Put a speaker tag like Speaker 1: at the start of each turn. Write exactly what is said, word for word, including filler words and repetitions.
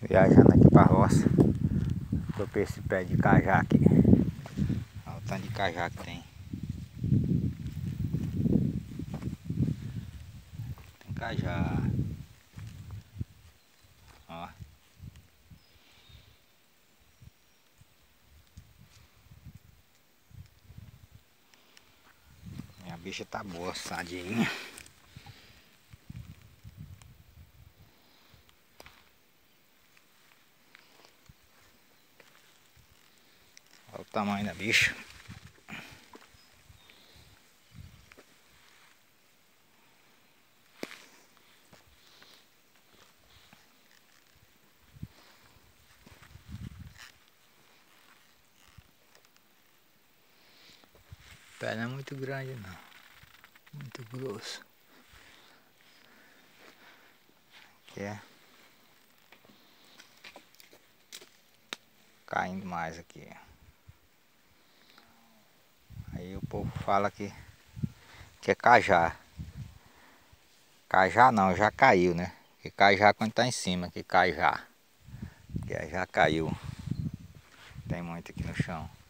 Speaker 1: Viajando aqui pra roça. Tô pra esse pé de cajá aqui. Olha o tanto de cajá que tem. Tem cajá. Ó. Minha bicha tá boa, sadinha. Olha o tamanho da bicha. O pé não é muito grande não. Muito grosso. Aqui é. Caindo mais aqui. Aí o povo fala que, que é cajá. Cajá não, já caiu, né? Que cajá quando tá em cima, que cajá. Que já caiu. Tem muito aqui no chão.